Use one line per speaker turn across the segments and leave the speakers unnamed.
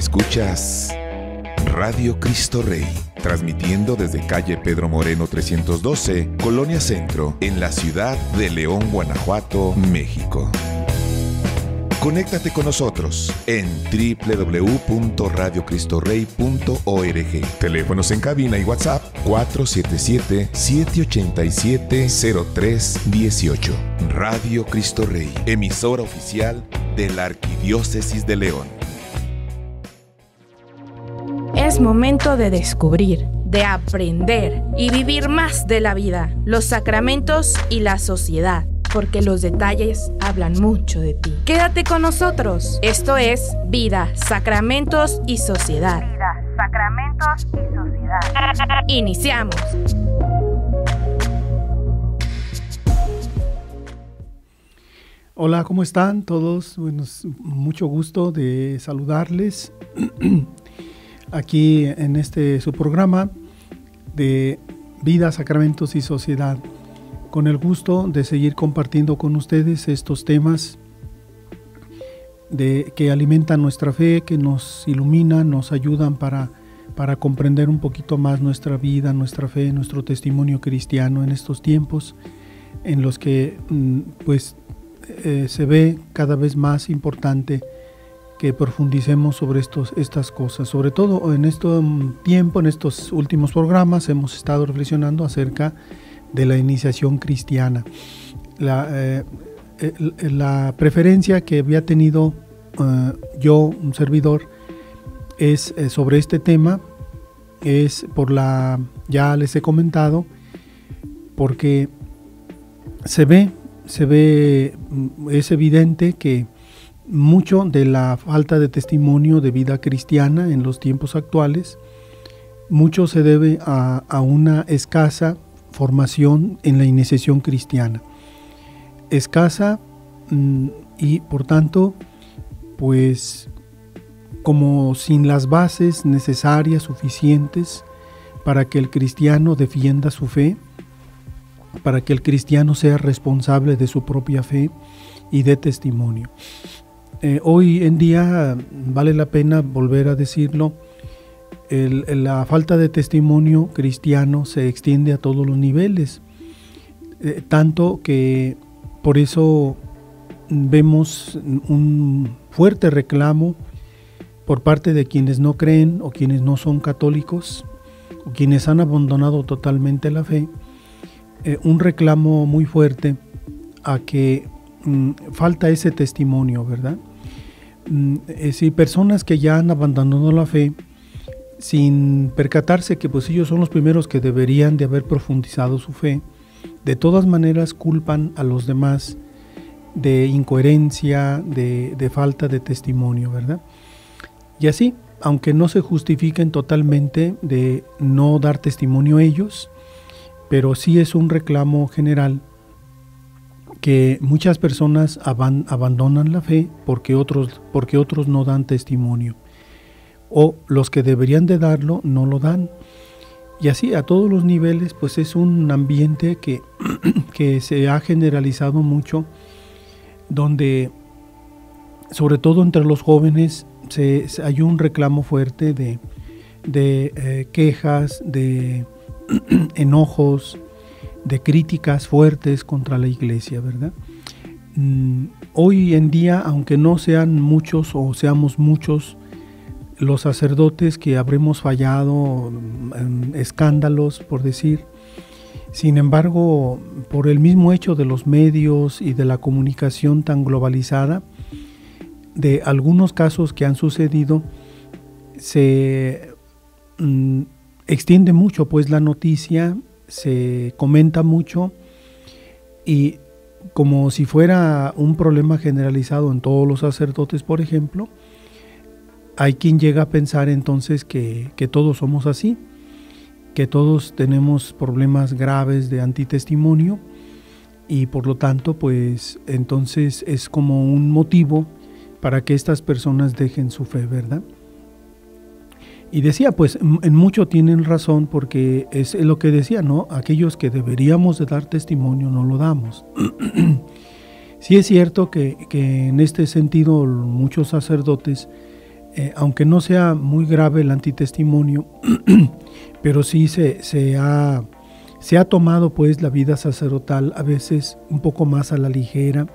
Escuchas Radio Cristo Rey, transmitiendo desde calle Pedro Moreno 312, Colonia Centro, en la ciudad de León, Guanajuato, México. Conéctate con nosotros en www.radiocristorey.org. Teléfonos en cabina y WhatsApp 477-787-0318. Radio Cristo Rey, emisora oficial de la Arquidiócesis de León.
Es momento de descubrir, de aprender y vivir más de la vida, los sacramentos y la sociedad, porque los detalles hablan mucho de ti. Quédate con nosotros. Esto es Vida, Sacramentos y Sociedad. Vida, Sacramentos y Sociedad. Iniciamos.
Hola, ¿cómo están todos? Bueno, mucho gusto de saludarles aquí en su programa de Vida, Sacramentos y Sociedad. Con el gusto de seguir compartiendo con ustedes estos temas que alimentan nuestra fe, que nos iluminan, nos ayudan para comprender un poquito más nuestra vida, nuestra fe, nuestro testimonio cristiano en estos tiempos en los que se ve cada vez más importante que profundicemos sobre estas cosas. Sobre todo en este tiempo, en estos últimos programas, hemos estado reflexionando acerca de la iniciación cristiana. La preferencia que había tenido yo, un servidor, es sobre este tema, es ya les he comentado, porque es evidente que mucho de la falta de testimonio de vida cristiana en los tiempos actuales, mucho se debe a una escasa formación en la iniciación cristiana. Escasa y por tanto, pues como sin las bases necesarias, suficientes para que el cristiano defienda su fe, para que el cristiano sea responsable de su propia fe y de testimonio. Hoy en día vale la pena volver a decirlo, la falta de testimonio cristiano se extiende a todos los niveles, tanto que por eso vemos un fuerte reclamo por parte de quienes no creen o quienes no son católicos o quienes han abandonado totalmente la fe, un reclamo muy fuerte a que falta ese testimonio, ¿verdad? Si personas que ya han abandonado la fe sin percatarse que pues ellos son los primeros que deberían de haber profundizado su fe, de todas maneras culpan a los demás de incoherencia, de falta de testimonio, ¿verdad? Y así, aunque no se justifiquen totalmente de no dar testimonio ellos, pero sí es un reclamo general que muchas personas abandonan la fe porque otros no dan testimonio, o los que deberían de darlo no lo dan. Y así a todos los niveles, pues es un ambiente que se ha generalizado mucho, donde sobre todo entre los jóvenes hay un reclamo fuerte de quejas, de enojos, de críticas fuertes contra la iglesia, ¿verdad? Hoy en día, aunque no sean muchos o seamos muchos los sacerdotes que habremos fallado en escándalos, por decir, sin embargo, por el mismo hecho de los medios y de la comunicación tan globalizada, de algunos casos que han sucedido, se extiende mucho pues la noticia, se comenta mucho, y como si fuera un problema generalizado en todos los sacerdotes, por ejemplo, hay quien llega a pensar entonces que todos somos así, que todos tenemos problemas graves de antitestimonio, y por lo tanto pues entonces es como un motivo para que estas personas dejen su fe, ¿verdad? Y decía, pues en mucho tienen razón, porque es lo que decía, ¿no? Aquellos que deberíamos de dar testimonio no lo damos. Sí es cierto que en este sentido muchos sacerdotes aunque no sea muy grave el antitestimonio, pero sí se ha tomado pues la vida sacerdotal a veces un poco más a la ligera,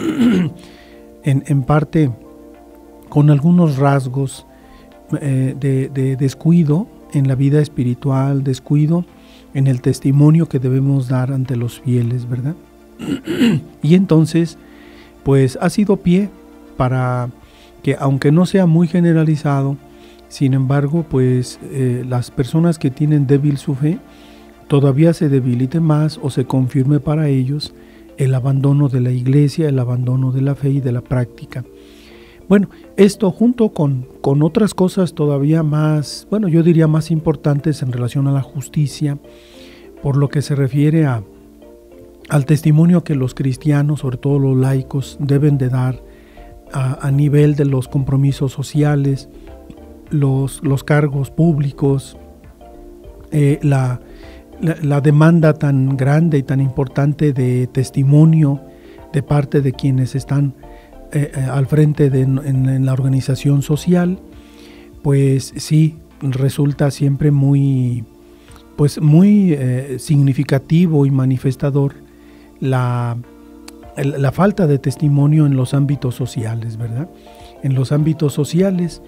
en parte con algunos rasgos de descuido en la vida espiritual, descuido en el testimonio que debemos dar ante los fieles, ¿verdad? Y entonces, pues ha sido pie para que, aunque no sea muy generalizado, sin embargo, pues las personas que tienen débil su fe, todavía se debilite más o se confirme para ellos el abandono de la iglesia, el abandono de la fe y de la práctica. Bueno, esto junto con otras cosas todavía más, bueno, yo diría más importantes en relación a la justicia, por lo que se refiere al testimonio que los cristianos, sobre todo los laicos, deben de dar a nivel de los compromisos sociales, los cargos públicos, la demanda tan grande y tan importante de testimonio de parte de quienes están al frente en la organización social, pues sí, resulta siempre muy significativo y manifestador la falta de testimonio en los ámbitos sociales, ¿verdad? En los ámbitos sociales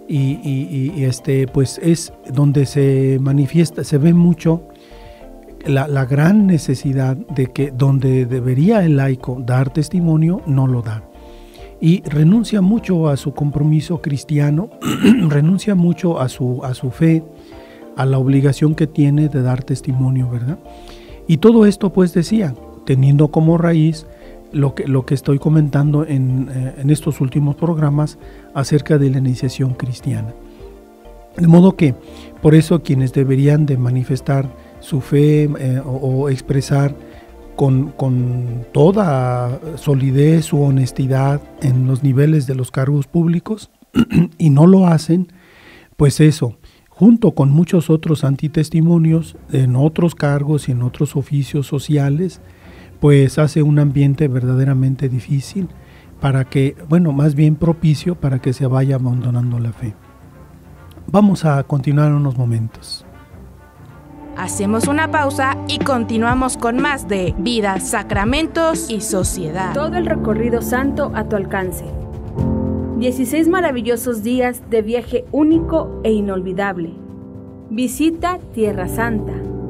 pues es donde se manifiesta, se ve mucho la gran necesidad de que donde debería el laico dar testimonio, no lo da. Y renuncia mucho a su compromiso cristiano, renuncia mucho a su fe, a la obligación que tiene de dar testimonio, ¿verdad? Y todo esto, pues decía, teniendo como raíz lo que estoy comentando en estos últimos programas acerca de la iniciación cristiana. De modo que, por eso quienes deberían de manifestar su fe o expresar con toda solidez su honestidad en los niveles de los cargos públicos y no lo hacen, pues eso, junto con muchos otros antitestimonios en otros cargos y en otros oficios sociales, pues hace un ambiente verdaderamente difícil para que, bueno, más bien propicio para que se vaya abandonando la fe. Vamos a continuar unos momentos.
Hacemos una pausa y continuamos con más de Vida, Sacramentos y Sociedad.
Todo el recorrido santo a tu alcance. 16 maravillosos días de viaje único e inolvidable. Visita Tierra Santa.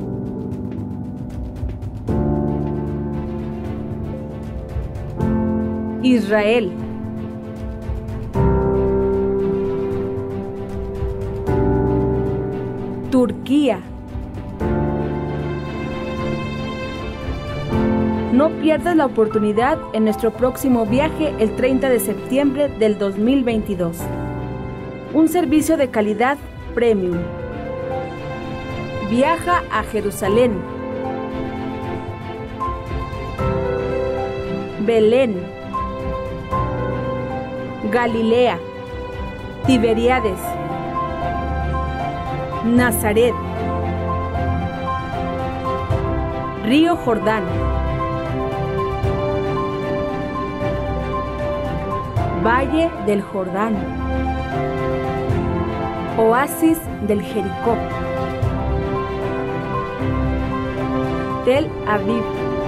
Israel. Turquía. No pierdas la oportunidad en nuestro próximo viaje el 30 de septiembre del 2022. Un servicio de calidad premium. Viaja a Jerusalén, Belén, Galilea, Tiberíades, Nazaret, Río Jordán, Valle del Jordán, Oasis del Jericó, Tel Aviv,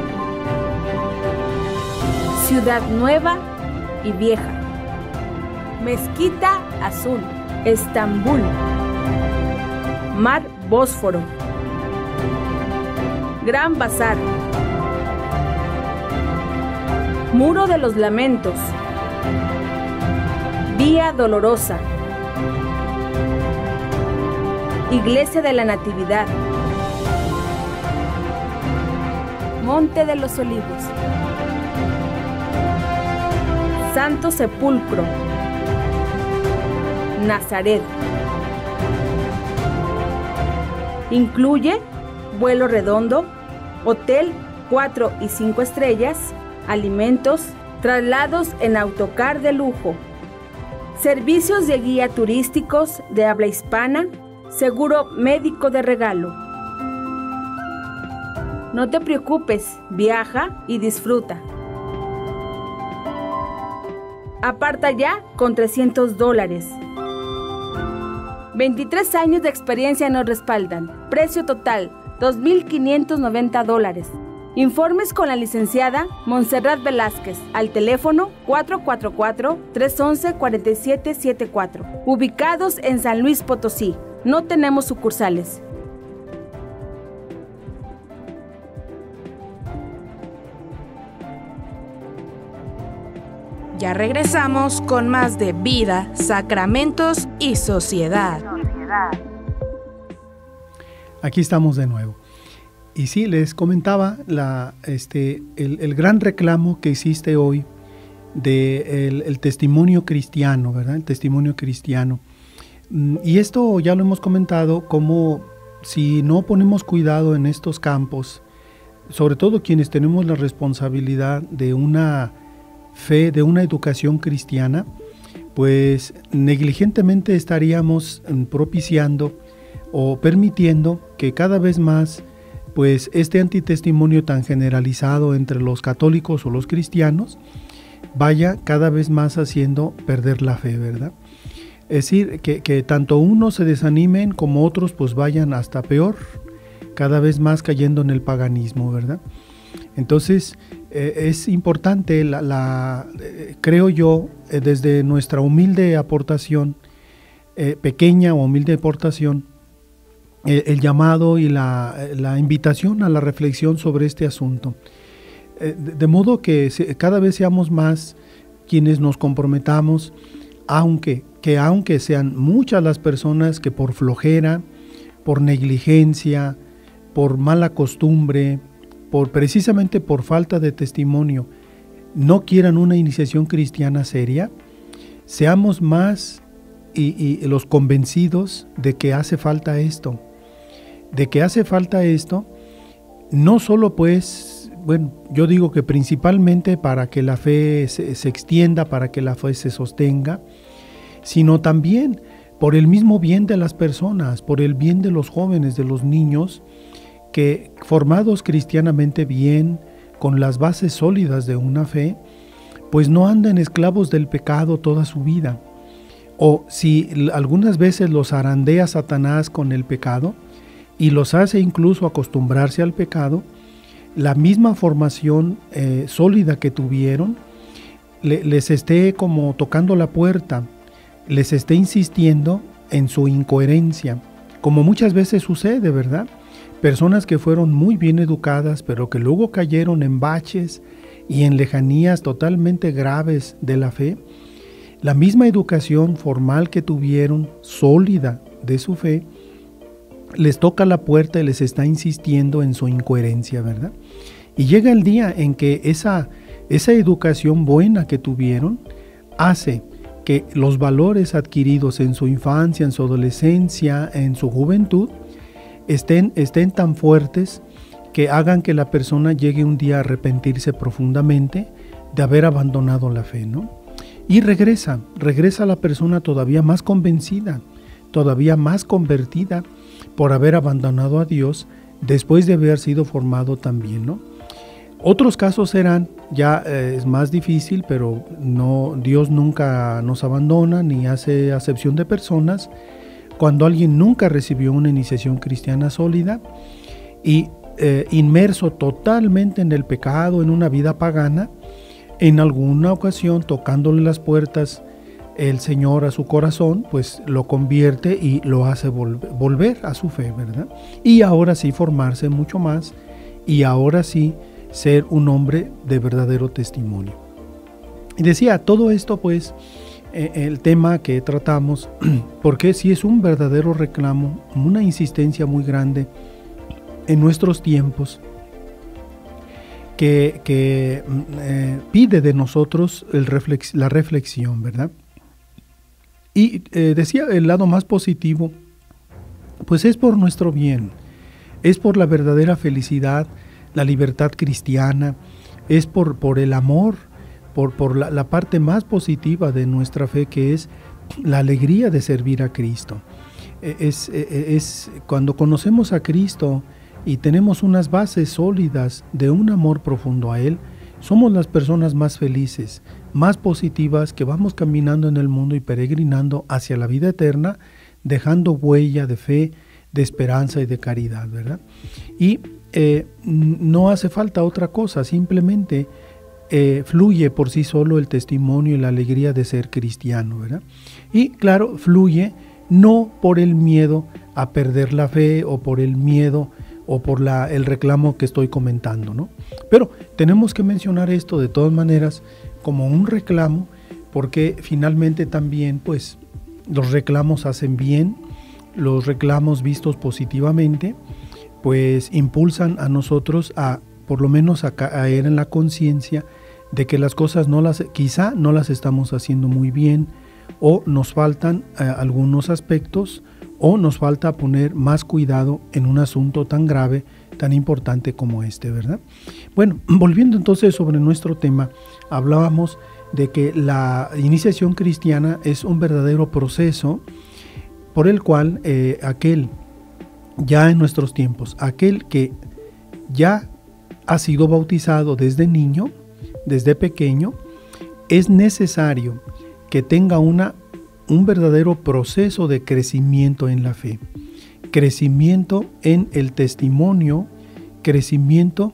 Ciudad Nueva y Vieja, Mezquita Azul, Estambul, Mar Bósforo, Gran Bazar, Muro de los Lamentos, Vía Dolorosa, Iglesia de la Natividad, Monte de los Olivos, Santo Sepulcro, Nazaret. Incluye vuelo redondo, hotel 4 y 5 estrellas, alimentos, traslados en autocar de lujo, servicios de guía turísticos de habla hispana, seguro médico de regalo. No te preocupes, viaja y disfruta. Aparta ya con $300. 23 años de experiencia nos respaldan. Precio total, $2,590. Informes con la licenciada Montserrat Velázquez al teléfono 444-311-4774. Ubicados en San Luis Potosí. No tenemos sucursales.
Ya regresamos con más de Vida, Sacramentos y Sociedad.
Aquí estamos de nuevo. Y sí, les comentaba el gran reclamo que existe hoy del testimonio cristiano, ¿verdad? El testimonio cristiano. Y esto ya lo hemos comentado, como si no ponemos cuidado en estos campos, sobre todo quienes tenemos la responsabilidad de una fe, de una educación cristiana, pues negligentemente estaríamos propiciando o permitiendo que cada vez más pues este antitestimonio tan generalizado entre los católicos o los cristianos vaya cada vez más haciendo perder la fe, ¿verdad? Es decir, que tanto unos se desanimen como otros pues vayan hasta peor, cada vez más cayendo en el paganismo, ¿verdad? Entonces es importante, creo yo, desde nuestra humilde aportación, pequeña o humilde aportación, el llamado y la invitación a la reflexión sobre este asunto. De modo que cada vez seamos más quienes nos comprometamos, aunque sean muchas las personas que por flojera, por negligencia, por mala costumbre, precisamente por falta de testimonio, no quieran una iniciación cristiana seria, seamos más y los convencidos de que hace falta esto. No solo pues, bueno, yo digo que principalmente para que la fe se extienda, para que la fe se sostenga, sino también por el mismo bien de las personas, por el bien de los jóvenes, de los niños, que formados cristianamente bien, con las bases sólidas de una fe, pues no andan esclavos del pecado toda su vida. O si algunas veces los zarandea Satanás con el pecado y los hace incluso acostumbrarse al pecado, la misma formación sólida que tuvieron les esté como tocando la puerta, les esté insistiendo en su incoherencia, como muchas veces sucede, ¿verdad? Personas que fueron muy bien educadas, pero que luego cayeron en baches y en lejanías totalmente graves de la fe. La misma educación formal que tuvieron, sólida de su fe, les toca la puerta y les está insistiendo en su incoherencia, ¿verdad? Y llega el día en que esa educación buena que tuvieron hace que los valores adquiridos en su infancia, en su adolescencia, en su juventud, estén tan fuertes que hagan que la persona llegue un día a arrepentirse profundamente de haber abandonado la fe, ¿no? Y regresa la persona todavía más convencida, todavía más convertida por haber abandonado a Dios después de haber sido formado también, ¿no? Otros casos serán, ya es más difícil, pero no, Dios nunca nos abandona ni hace acepción de personas. Cuando alguien nunca recibió una iniciación cristiana sólida y inmerso totalmente en el pecado, en una vida pagana, en alguna ocasión tocándole las puertas el Señor a su corazón, pues lo convierte y lo hace volver a su fe, ¿verdad? Y ahora sí formarse mucho más y ahora sí ser un hombre de verdadero testimonio. Y decía, todo esto pues, el tema que tratamos, porque sí es un verdadero reclamo, una insistencia muy grande en nuestros tiempos, que pide de nosotros la reflexión, ¿verdad? Y decía, el lado más positivo, pues es por nuestro bien, es por la verdadera felicidad, la libertad cristiana, es por el amor, por la parte más positiva de nuestra fe, que es la alegría de servir a Cristo. Es cuando conocemos a Cristo y tenemos unas bases sólidas de un amor profundo a Él, somos las personas más felices, más positivas, que vamos caminando en el mundo y peregrinando hacia la vida eterna dejando huella de fe, de esperanza y de caridad, ¿verdad? Y no hace falta otra cosa, simplemente fluye por sí solo el testimonio y la alegría de ser cristiano, ¿verdad? Y claro, fluye no por el miedo a perder la fe o por el miedo o por el reclamo que estoy comentando, ¿no? Pero tenemos que mencionar esto de todas maneras como un reclamo, porque finalmente también pues los reclamos hacen bien, los reclamos vistos positivamente pues impulsan a nosotros a por lo menos a caer en la conciencia de que las cosas quizá no las estamos haciendo muy bien, o nos faltan algunos aspectos, o nos falta poner más cuidado en un asunto tan grave, tan importante como este, ¿verdad? Bueno, volviendo entonces sobre nuestro tema, hablábamos de que la iniciación cristiana es un verdadero proceso por el cual ya en nuestros tiempos, aquel que ya ha sido bautizado desde niño, desde pequeño, es necesario que tenga un verdadero proceso de crecimiento en la fe, crecimiento en el testimonio, crecimiento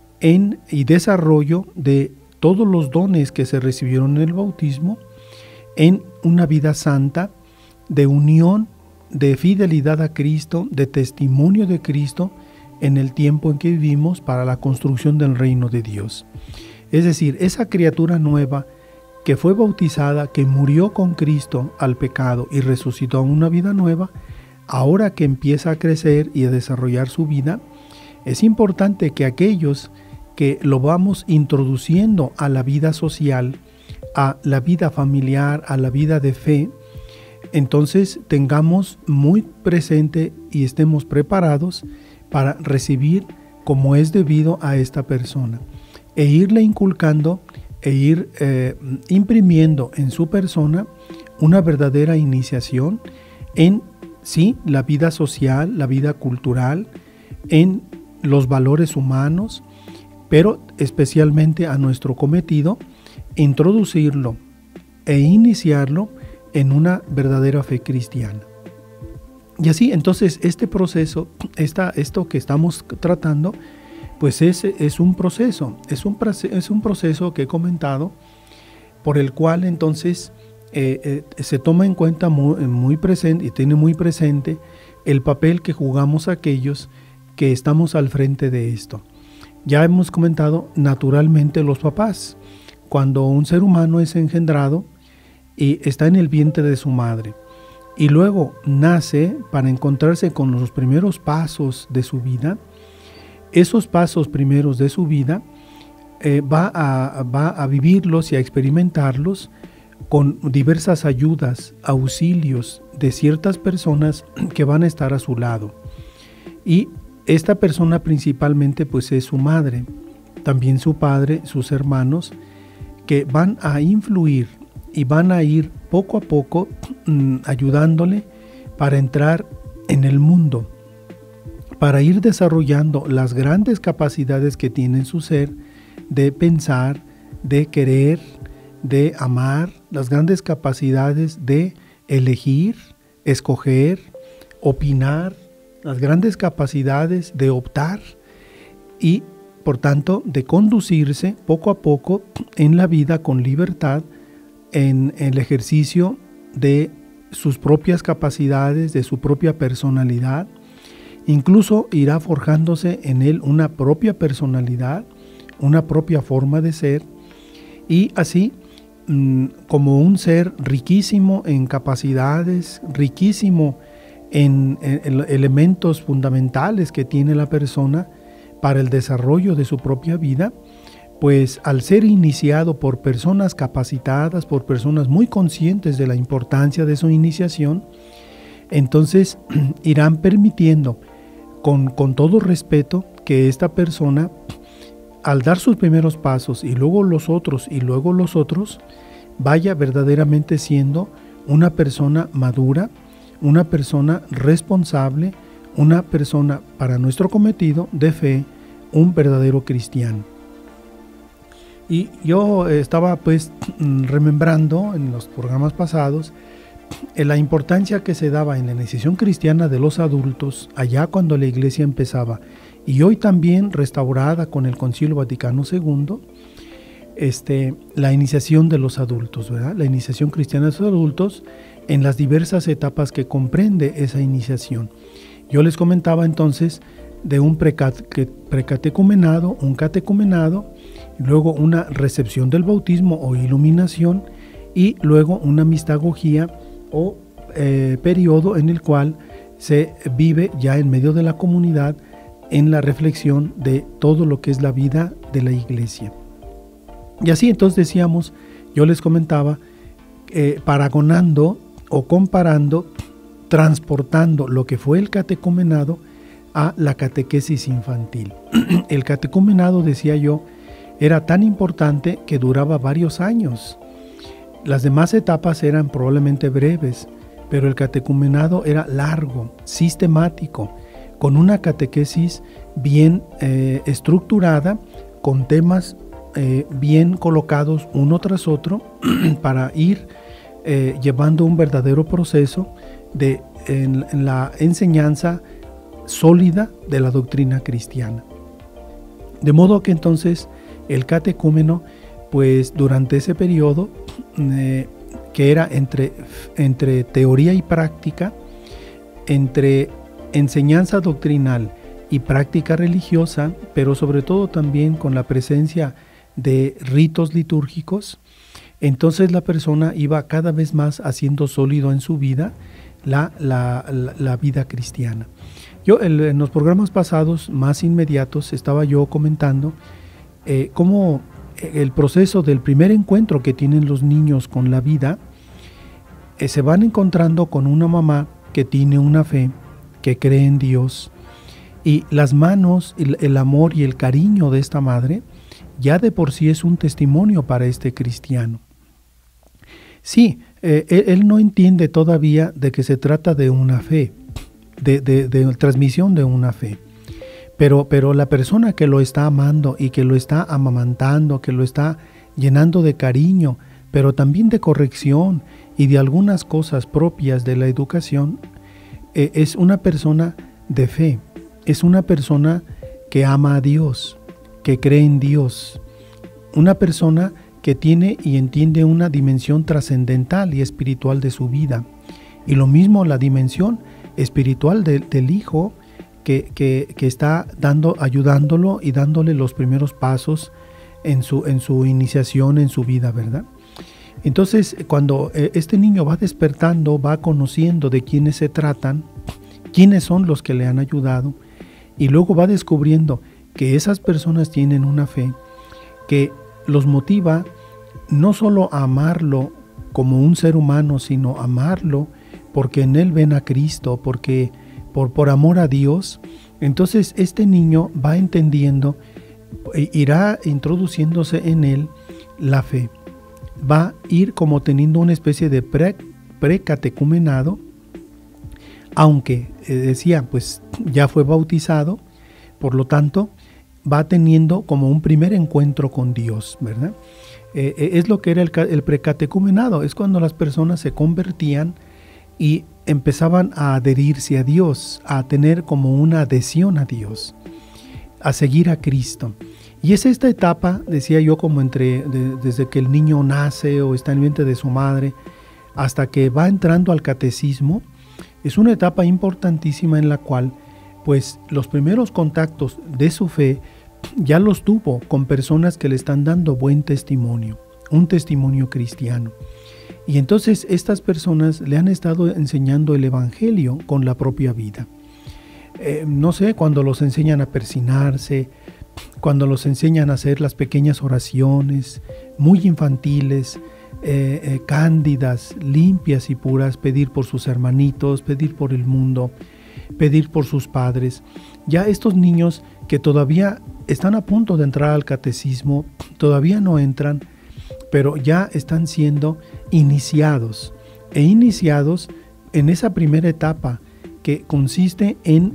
y desarrollo de todos los dones que se recibieron en el bautismo, en una vida santa, de unión, de fidelidad a Cristo, de testimonio de Cristo en el tiempo en que vivimos para la construcción del reino de Dios. Es decir, esa criatura nueva que fue bautizada, que murió con Cristo al pecado y resucitó a una vida nueva, ahora que empieza a crecer y a desarrollar su vida, es importante que aquellos que lo vamos introduciendo a la vida social, a la vida familiar, a la vida de fe, entonces tengamos muy presente y estemos preparados para recibir como es debido a esta persona e irle inculcando e ir imprimiendo en su persona una verdadera iniciación en sí, la vida social, la vida cultural, en los valores humanos, pero especialmente a nuestro cometido, introducirlo e iniciarlo en una verdadera fe cristiana. Y así, entonces, este proceso, esto que estamos tratando, pues es un proceso que he comentado, por el cual entonces se toma en cuenta muy presente y tiene muy presente el papel que jugamos aquellos que estamos al frente de esto. Ya hemos comentado naturalmente los papás, cuando un ser humano es engendrado y está en el vientre de su madre y luego nace para encontrarse con los primeros pasos de su vida. Esos pasos primeros de su vida va a vivirlos y a experimentarlos con diversas ayudas, auxilios de ciertas personas que van a estar a su lado. Y esta persona principalmente pues es su madre, también su padre, sus hermanos, que van a influir y van a ir poco a poco ayudándole para entrar en el mundo, para ir desarrollando las grandes capacidades que tiene en su ser de pensar, de querer, de amar, las grandes capacidades de elegir, escoger, opinar, las grandes capacidades de optar y, por tanto, de conducirse poco a poco en la vida con libertad en el ejercicio de sus propias capacidades, de su propia personalidad. Incluso irá forjándose en él una propia personalidad, una propia forma de ser, y así como un ser riquísimo en capacidades, riquísimo en elementos fundamentales que tiene la persona para el desarrollo de su propia vida, pues al ser iniciado por personas capacitadas, por personas muy conscientes de la importancia de su iniciación, entonces irán permitiendo con todo respeto que esta persona, al dar sus primeros pasos y luego los otros, vaya verdaderamente siendo una persona madura, una persona responsable, una persona para nuestro cometido de fe, un verdadero cristiano. Y yo estaba pues remembrando en los programas pasados la importancia que se daba en la iniciación cristiana de los adultos, allá cuando la Iglesia empezaba, y hoy también restaurada con el Concilio Vaticano II, la iniciación de los adultos, ¿verdad? La iniciación cristiana de los adultos en las diversas etapas que comprende esa iniciación. Yo les comentaba entonces de un precatecumenado, un catecumenado, luego una recepción del bautismo o iluminación, y luego una mistagogía o periodo en el cual se vive ya en medio de la comunidad en la reflexión de todo lo que es la vida de la Iglesia. Y así entonces decíamos, yo les comentaba, paragonando o comparando, transportando lo que fue el catecumenado a la catequesis infantil. El catecumenado, decía yo, era tan importante que duraba varios años. Las demás etapas eran probablemente breves, pero el catecumenado era largo, sistemático, con una catequesis bien estructurada, con temas bien colocados uno tras otro para ir llevando un verdadero proceso en la enseñanza sólida de la doctrina cristiana. De modo que entonces el catecúmeno, pues durante ese periodo que era entre teoría y práctica, entre enseñanza doctrinal y práctica religiosa, pero sobre todo también con la presencia de ritos litúrgicos, entonces la persona iba cada vez más haciendo sólido en su vida la vida cristiana. Yo en los programas pasados más inmediatos estaba yo comentando cómo el proceso del primer encuentro que tienen los niños con la vida, se van encontrando con una mamá que tiene una fe, que cree en Dios, y las manos, el amor y el cariño de esta madre ya de por sí es un testimonio para este cristiano. Sí, él no entiende todavía de que se trata de una fe, de transmisión de una fe. Pero la persona que lo está amando y que lo está amamantando, que lo está llenando de cariño, pero también de corrección y de algunas cosas propias de la educación, es una persona de fe, es una persona que ama a Dios, que cree en Dios, una persona que tiene y entiende una dimensión trascendental y espiritual de su vida, y lo mismo la dimensión espiritual del hijo que está ayudándolo y dándole los primeros pasos en su iniciación, en su vida, ¿verdad? Entonces, cuando este niño va despertando, va conociendo de quiénes se tratan, quiénes son los que le han ayudado, y luego va descubriendo que esas personas tienen una fe que los motiva no solo a amarlo como un ser humano, sino amarlo porque en él ven a Cristo, porque por amor a Dios. Entonces este niño va entendiendo, irá introduciéndose en él la fe, va a ir como teniendo una especie de precatecumenado, aunque decía, pues ya fue bautizado, por lo tanto va teniendo como un primer encuentro con Dios, ¿verdad? Es lo que era el precatecumenado, es cuando las personas se convertían y empezaban a adherirse a Dios, a tener como una adhesión a Dios, a seguir a Cristo. Y es esta etapa, decía yo, como desde que el niño nace o está en el vientre de su madre, hasta que va entrando al catecismo, es una etapa importantísima en la cual, pues, los primeros contactos de su fe ya los tuvo con personas que le están dando buen testimonio, un testimonio cristiano. Y entonces estas personas le han estado enseñando el evangelio con la propia vida. No sé, cuando los enseñan a persignarse, cuando los enseñan a hacer las pequeñas oraciones, muy infantiles, cándidas, limpias y puras, pedir por sus hermanitos, pedir por el mundo, pedir por sus padres. Ya estos niños que todavía están a punto de entrar al catecismo, todavía no entran, pero ya están siendo iniciados en esa primera etapa que consiste en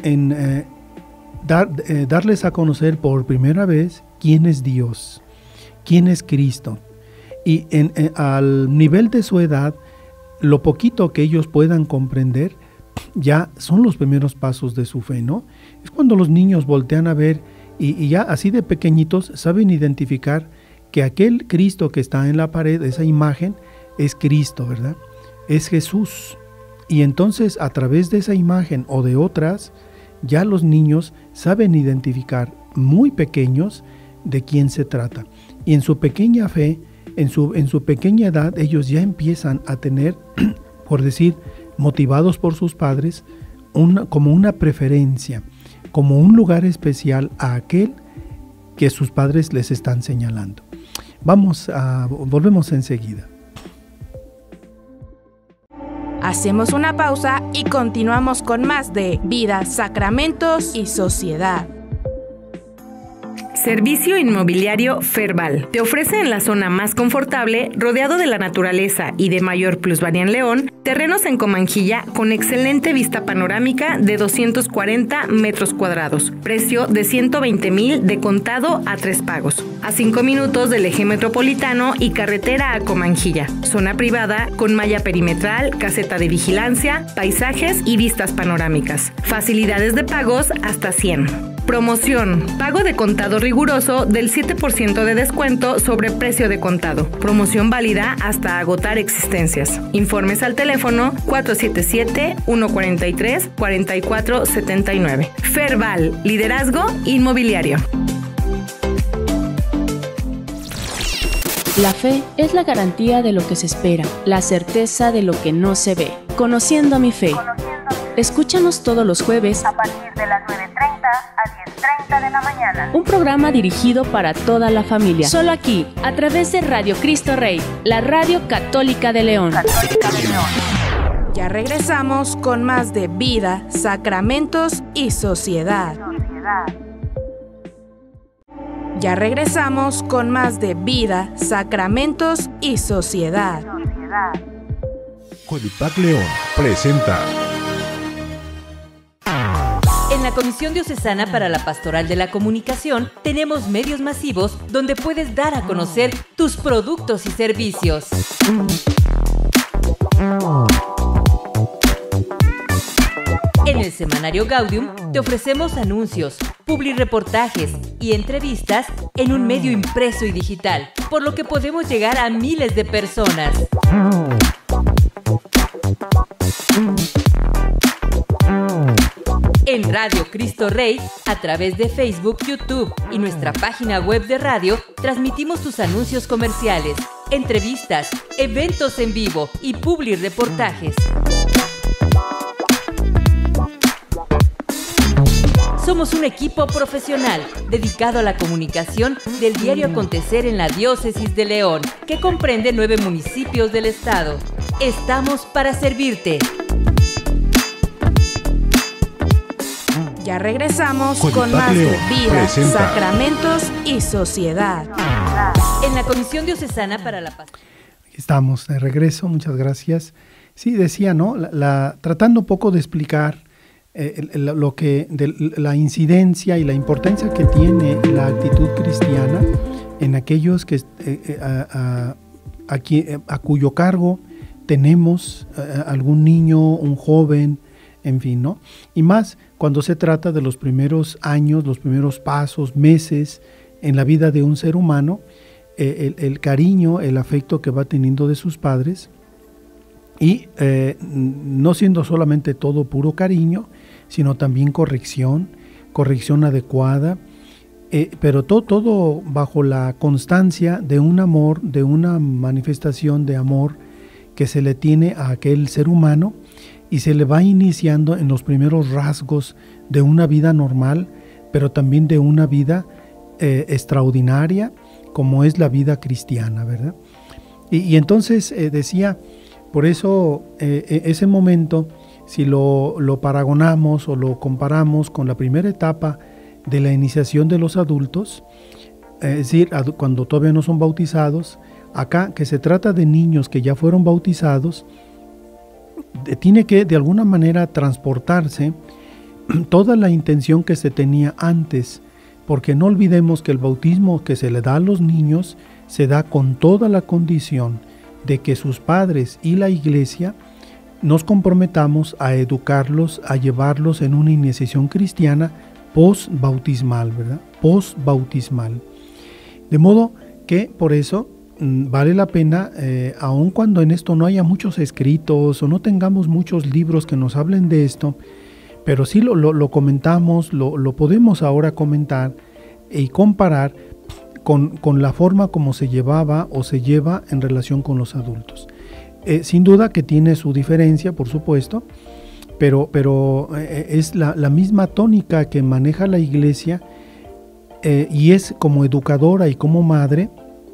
darles a conocer por primera vez quién es Dios, quién es Cristo. Y al nivel de su edad lo poquito que ellos puedan comprender ya son los primeros pasos de su fe, ¿no? Es cuando los niños voltean a ver y ya así de pequeñitos saben identificar que aquel Cristo que está en la pared, esa imagen, es Cristo, ¿verdad? Es Jesús. Y entonces a través de esa imagen o de otras, ya los niños saben identificar muy pequeños de quién se trata. Y en su pequeña fe, en su pequeña edad, ellos ya empiezan a tener, por decir, motivados por sus padres, como una preferencia, como un lugar especial a aquel que sus padres les están señalando. Volvemos enseguida.
Hacemos una pausa y continuamos con más de Vida, Sacramentos y Sociedad.
Servicio Inmobiliario Ferval. Te ofrece en la zona más confortable, rodeado de la naturaleza y de mayor plusvalía en León, terrenos en Comanjilla con excelente vista panorámica de 240 metros cuadrados. Precio de 120,000 de contado a 3 pagos. A 5 minutos del eje metropolitano y carretera a Comanjilla. Zona privada con malla perimetral, caseta de vigilancia, paisajes y vistas panorámicas. Facilidades de pagos hasta 100. Promoción. Pago de contado riguroso del 7% de descuento sobre precio de contado. Promoción válida hasta agotar existencias. Informes al teléfono 477-143-4479. Ferval. Liderazgo inmobiliario.
La fe es la garantía de lo que se espera, la certeza de lo que no se ve. Conociendo mi fe. Escúchanos todos los jueves
a partir de las 9:30 a 10:30 de la mañana.
Un programa dirigido para toda la familia. Solo aquí, a través de Radio Cristo Rey, la radio católica de León.
Ya regresamos con más de Vida, Sacramentos y Sociedad. Ya regresamos con más de Vida, Sacramentos y Sociedad.
Codipac León presenta.
En la Comisión Diocesana para la Pastoral de la Comunicación tenemos medios masivos donde puedes dar a conocer tus productos y servicios. En el semanario Gaudium te ofrecemos anuncios, publireportajes y entrevistas en un medio impreso y digital, por lo que podemos llegar a miles de personas. En Radio Cristo Rey, a través de Facebook, YouTube y nuestra página web de radio, transmitimos tus anuncios comerciales, entrevistas, eventos en vivo y publireportajes. Somos un equipo profesional dedicado a la comunicación del diario acontecer en la Diócesis de León, que comprende 9 municipios del estado. Estamos para servirte.
Ya regresamos con más de Vida, Sacramentos y Sociedad.
En la Comisión Diocesana para la Paz.
Estamos de regreso, muchas gracias. Sí, decía, ¿no? Tratando un poco de explicar lo que la incidencia y la importancia que tiene la actitud cristiana en aquellos que a cuyo cargo tenemos algún niño, un joven, en fin, ¿no? Y más cuando se trata de los primeros años, los primeros pasos, meses en la vida de un ser humano, el cariño, el afecto que va teniendo de sus padres, y no siendo solamente todo puro cariño, sino también corrección adecuada, pero todo bajo la constancia de un amor, de una manifestación de amor que se le tiene a aquel ser humano, y se le va iniciando en los primeros rasgos de una vida normal, pero también de una vida extraordinaria, como es la vida cristiana, ¿verdad? Y entonces decía, por eso ese momento, si lo paragonamos o lo comparamos con la primera etapa de la iniciación de los adultos, es decir, cuando todavía no son bautizados, acá que se trata de niños que ya fueron bautizados, tiene que de alguna manera transportarse toda la intención que se tenía antes, porque no olvidemos que el bautismo que se le da a los niños se da con toda la condición de que sus padres y la iglesia nos comprometamos a educarlos, a llevarlos en una iniciación cristiana post-bautismal, ¿verdad? Post-bautismal. De modo que por eso vale la pena, aun cuando en esto no haya muchos escritos o no tengamos muchos libros que nos hablen de esto, pero sí lo comentamos, lo podemos ahora comentar y comparar con la forma como se llevaba o se lleva en relación con los adultos. Sin duda que tiene su diferencia, por supuesto, pero es la misma tónica que maneja la iglesia, y es como educadora y como madre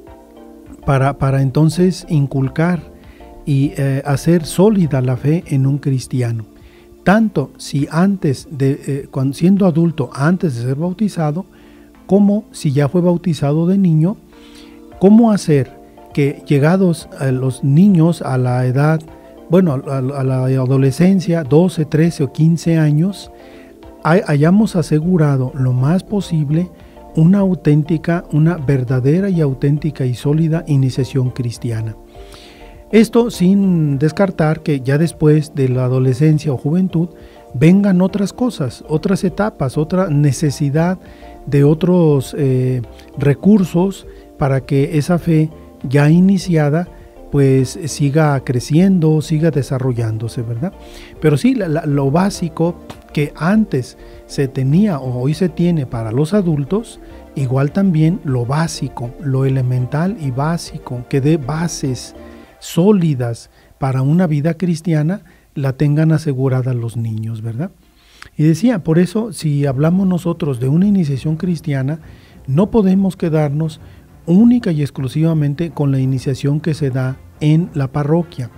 para entonces inculcar y hacer sólida la fe en un cristiano. Tanto si antes siendo adulto, antes de ser bautizado, como si ya fue bautizado de niño, cómo hacer que llegados a los niños a la edad, a la adolescencia, 12, 13 o 15 años, hayamos asegurado lo más posible una verdadera y auténtica y sólida iniciación cristiana. Esto sin descartar que ya después de la adolescencia o juventud vengan otras cosas, otras etapas, otra necesidad de otros recursos para que esa fe ya iniciada pues siga creciendo, siga desarrollándose, ¿verdad? Pero sí, lo básico que antes se tenía o hoy se tiene para los adultos, igual también lo básico, lo elemental y básico, que dé bases sólidas para una vida cristiana, la tengan asegurada los niños, ¿verdad? Y decía, por eso, si hablamos nosotros de una iniciación cristiana, no podemos quedarnos única y exclusivamente con la iniciación que se da en la parroquia.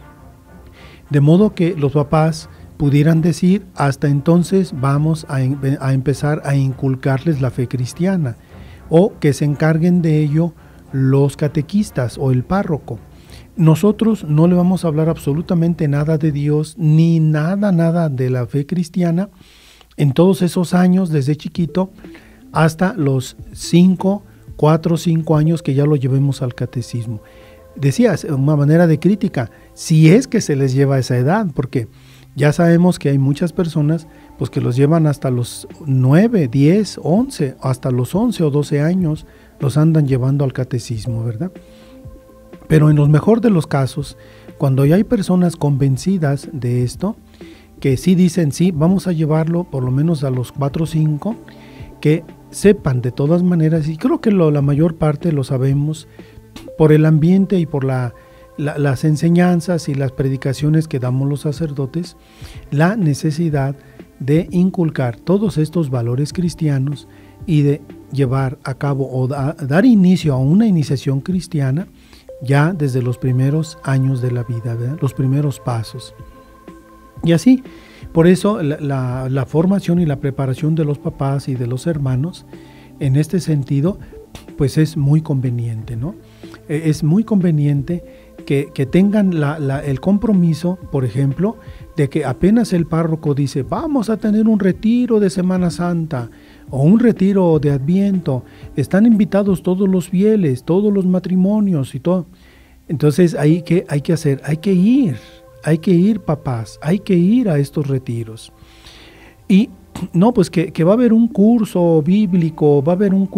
De modo que los papás pudieran decir, hasta entonces vamos a empezar a inculcarles la fe cristiana, o que se encarguen de ello los catequistas o el párroco. Nosotros no le vamos a hablar absolutamente nada de Dios, ni nada de la fe cristiana en todos esos años, desde chiquito hasta los 4 o 5 años que ya lo llevemos al catecismo. Decías, una manera de crítica, si es que se les lleva a esa edad, porque ya sabemos que hay muchas personas pues que los llevan hasta los 9, 10, 11, hasta los 11 o 12 años los andan llevando al catecismo, ¿verdad? Pero en los mejor de los casos, cuando ya hay personas convencidas de esto, que sí dicen, sí, vamos a llevarlo por lo menos a los 4 o 5, que sepan de todas maneras, y creo que la mayor parte lo sabemos, por el ambiente y por las enseñanzas y las predicaciones que damos los sacerdotes, la necesidad de inculcar todos estos valores cristianos y de llevar a cabo o dar inicio a una iniciación cristiana ya desde los primeros años de la vida, ¿verdad? Los primeros pasos. Y así, por eso la formación y la preparación de los papás y de los hermanos, en este sentido, pues es muy conveniente, ¿no? Es muy conveniente que tengan el compromiso, por ejemplo, de que apenas el párroco dice, vamos a tener un retiro de Semana Santa o un retiro de Adviento, están invitados todos los fieles, todos los matrimonios y todo. Entonces, ¿qué hay que hacer? Hay que ir papás, hay que ir a estos retiros. Y no, pues que va a haber un curso bíblico, va a haber un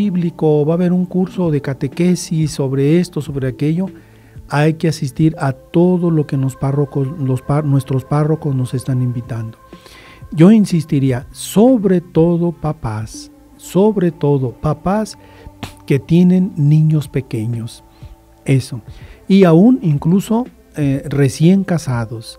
curso de catequesis sobre esto, sobre aquello. Hay que asistir a todo lo que nuestros párrocos nos están invitando. Yo insistiría, sobre todo papás que tienen niños pequeños, eso. Y aún incluso recién casados,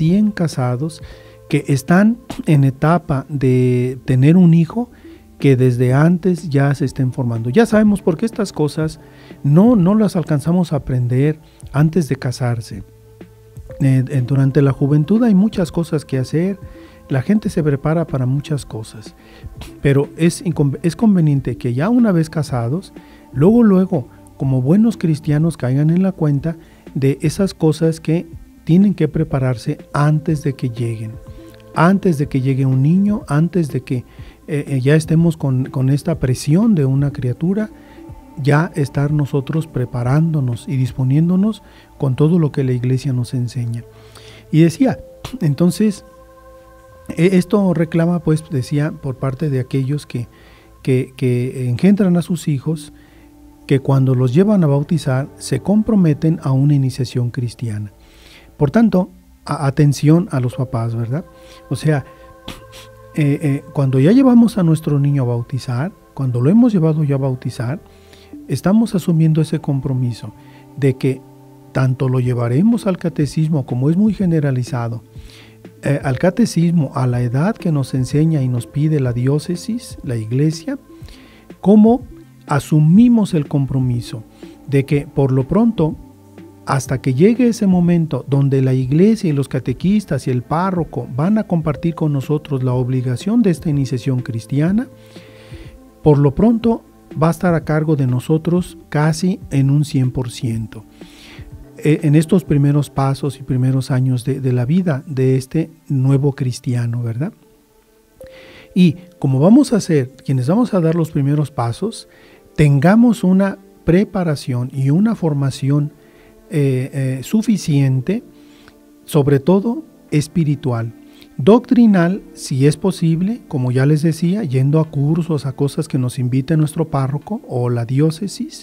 que están en etapa de tener un hijo, que desde antes ya se estén formando. Ya sabemos por qué estas cosas no las alcanzamos a aprender antes de casarse. Durante la juventud hay muchas cosas que hacer, la gente se prepara para muchas cosas, pero es conveniente que ya una vez casados, luego, como buenos cristianos, caigan en la cuenta de esas cosas que tienen que prepararse antes de que lleguen. Antes de que llegue un niño, antes de que ya estemos con esta presión de una criatura, ya estar nosotros preparándonos y disponiéndonos con todo lo que la Iglesia nos enseña. Y decía, entonces, esto reclama, pues, decía, por parte de aquellos que engendran a sus hijos, que cuando los llevan a bautizar se comprometen a una iniciación cristiana. Por tanto, atención a los papás, ¿verdad? O sea, cuando ya llevamos a nuestro niño a bautizar, cuando lo hemos llevado ya a bautizar, estamos asumiendo ese compromiso de que tanto lo llevaremos al catecismo, como es muy generalizado, al catecismo a la edad que nos enseña y nos pide la diócesis, la Iglesia, como asumimos el compromiso de que por lo pronto, hasta que llegue ese momento donde la Iglesia y los catequistas y el párroco van a compartir con nosotros la obligación de esta iniciación cristiana, por lo pronto va a estar a cargo de nosotros casi en un 100%. En estos primeros pasos y primeros años de la vida de este nuevo cristiano, ¿verdad? Y como vamos a ser quienes vamos a dar los primeros pasos, tengamos una preparación y una formación suficiente, sobre todo espiritual. Doctrinal, si es posible, como ya les decía, yendo a cursos, a cosas que nos invite nuestro párroco o la diócesis,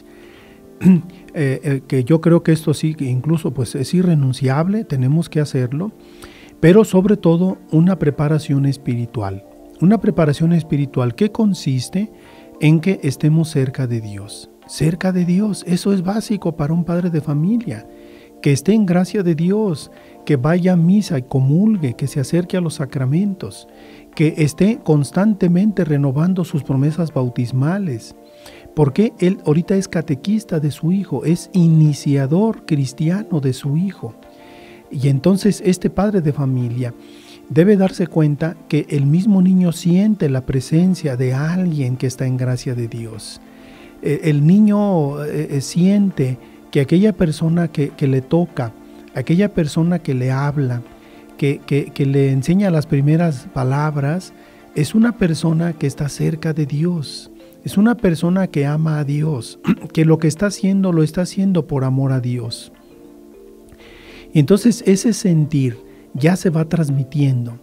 que yo creo que esto sí, incluso pues es irrenunciable, tenemos que hacerlo, pero sobre todo una preparación espiritual. Una preparación espiritual que consiste en que estemos cerca de Dios. Cerca de Dios, eso es básico para un padre de familia. Que esté en gracia de Dios, que vaya a misa y comulgue, que se acerque a los sacramentos, que esté constantemente renovando sus promesas bautismales, porque él ahorita es catequista de su hijo, es iniciador cristiano de su hijo. Y entonces este padre de familia debe darse cuenta que el mismo niño siente la presencia de alguien que está en gracia de Dios. El niño siente que aquella persona que le toca, aquella persona que le habla, que le enseña las primeras palabras, es una persona que está cerca de Dios, es una persona que ama a Dios, que lo que está haciendo lo está haciendo por amor a Dios. Y entonces ese sentir ya se va transmitiendo.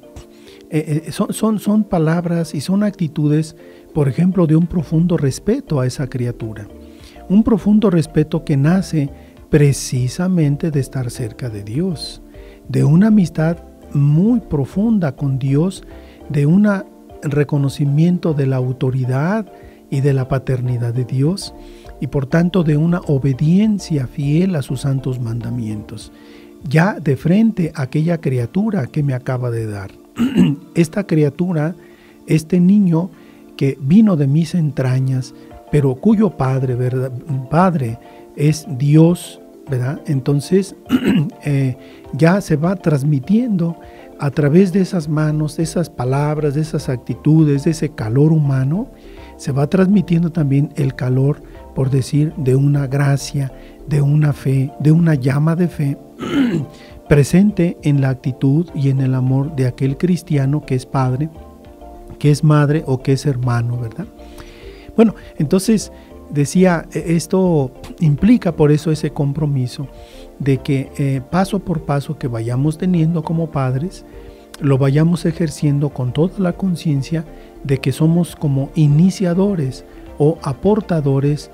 Son palabras y son actitudes, por ejemplo, de un profundo respeto a esa criatura. Un profundo respeto que nace precisamente de estar cerca de Dios, de una amistad muy profunda con Dios, de un reconocimiento de la autoridad y de la paternidad de Dios, y por tanto de una obediencia fiel a sus santos mandamientos, ya de frente a aquella criatura que me acaba de dar. Esta criatura, este niño que vino de mis entrañas, pero cuyo padre, ¿verdad? Padre es Dios, ¿verdad? Entonces ya se va transmitiendo a través de esas manos, de esas palabras, de esas actitudes, de ese calor humano, se va transmitiendo también el calor, por decir, de una gracia, de una fe, de una llama de fe presente en la actitud y en el amor de aquel cristiano que es padre, que es madre o que es hermano, ¿verdad? Bueno, entonces decía, esto implica por eso ese compromiso de que paso por paso que vayamos teniendo como padres, lo vayamos ejerciendo con toda la conciencia de que somos como iniciadores o aportadores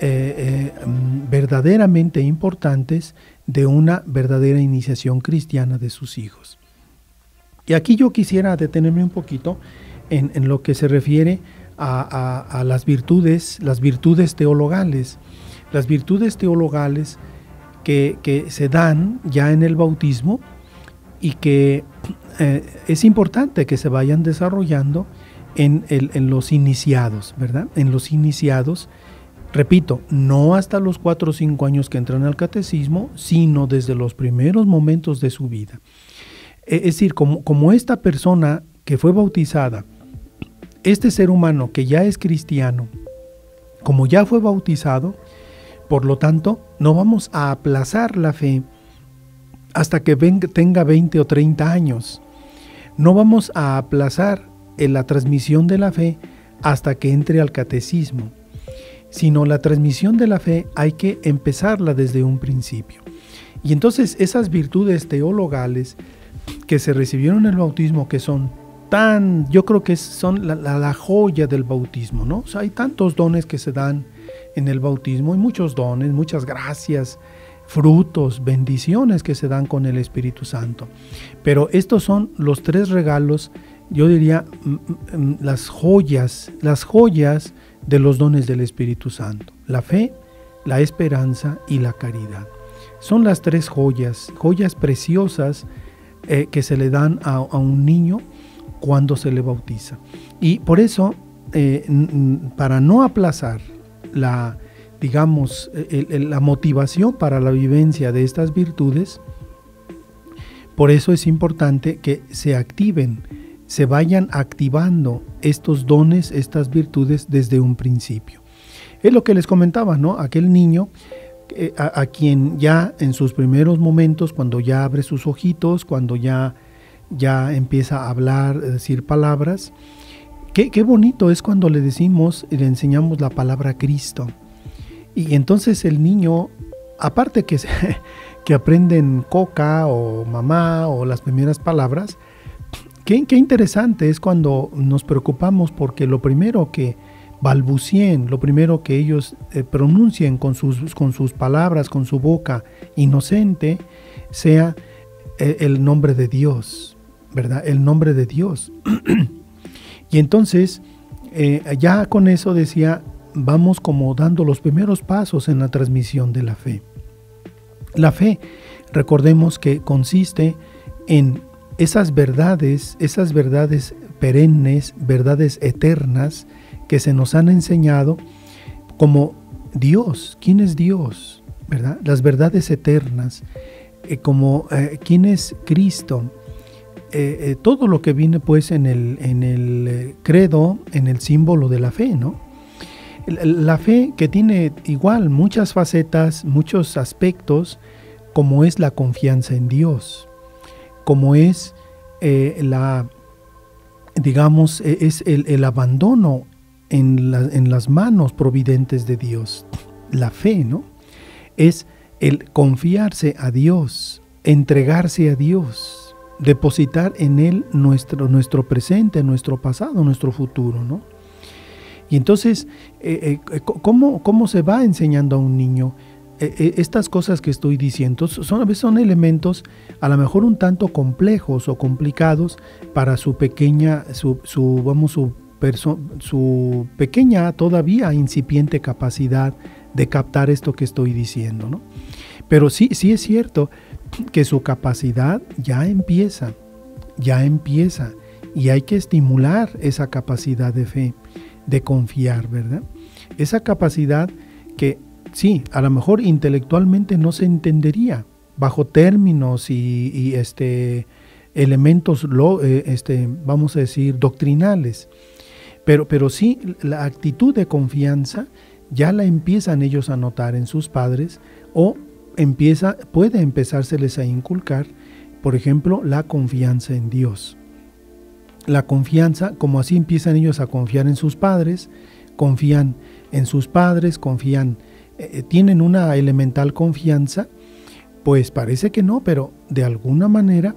verdaderamente importantes de una verdadera iniciación cristiana de sus hijos. Y aquí yo quisiera detenerme un poquito en lo que se refiere a las virtudes teologales. Las virtudes teologales que se dan ya en el bautismo y que es importante que se vayan desarrollando en los iniciados, ¿verdad? En los iniciados, repito, no hasta los 4 o 5 años que entran al catecismo, sino desde los primeros momentos de su vida. Es decir, como esta persona que fue bautizada, este ser humano que ya es cristiano, como ya fue bautizado, por lo tanto, no vamos a aplazar la fe hasta que tenga 20 o 30 años. No vamos a aplazar la transmisión de la fe hasta que entre al catecismo. sino la transmisión de la fe hay que empezarla desde un principio. Y entonces esas virtudes teologales que se recibieron en el bautismo, que son yo creo que son la joya del bautismo, ¿no? O sea, hay tantos dones que se dan en el bautismo, hay muchos dones, muchas gracias, frutos, bendiciones que se dan con el Espíritu Santo. Pero estos son los 3 regalos, yo diría, las joyas de los dones del Espíritu Santo: la fe, la esperanza y la caridad. Son las 3 joyas preciosas que se le dan a un niño cuando se le bautiza. Y por eso, para no aplazar la motivación para la vivencia de estas virtudes, por eso es importante que se activen, se vayan activando estos dones, estas virtudes desde un principio. Es lo que les comentaba, ¿no? Aquel niño a quien ya en sus primeros momentos, cuando ya abre sus ojitos, cuando ya empieza a hablar, a decir palabras, qué bonito es cuando le decimos y le enseñamos la palabra Cristo. Y entonces el niño, aparte que aprenden coca o mamá o las primeras palabras, qué interesante es cuando nos preocupamos porque lo primero que balbuceen, lo primero que ellos pronuncien con sus palabras, con su boca inocente, sea el nombre de Dios, ¿verdad? El nombre de Dios. Y entonces, ya con eso decía, vamos como dando los primeros pasos en la transmisión de la fe. La fe, recordemos que consiste en esas verdades perennes, verdades eternas que se nos han enseñado como Dios. ¿Quién es Dios? ¿Verdad? Las verdades eternas, como quién es Cristo. Todo lo que viene pues en el credo, en el símbolo de la fe, ¿no? La fe que tiene igual muchas facetas, muchos aspectos, como es la confianza en Dios, como es es el abandono en las manos providentes de Dios. La fe, ¿no? Es el confiarse a Dios, entregarse a Dios, depositar en Él nuestro presente, nuestro pasado, nuestro futuro, ¿no? Y entonces, ¿cómo se va enseñando a un niño estas cosas que estoy diciendo? A veces son elementos a lo mejor un tanto complejos o complicados para su pequeña, su pequeña, todavía incipiente capacidad de captar esto que estoy diciendo, ¿no? Pero sí es cierto que su capacidad ya empieza, y hay que estimular esa capacidad de fe, de confiar, ¿verdad? Esa capacidad que sí, a lo mejor intelectualmente no se entendería bajo términos y elementos, vamos a decir, doctrinales, pero sí la actitud de confianza ya la empiezan ellos a notar en sus padres, o puede empezárseles a inculcar, por ejemplo, la confianza en Dios. La confianza, como así empiezan ellos a confiar en sus padres, confían en sus padres, tienen una elemental confianza, pues parece que no, pero de alguna manera,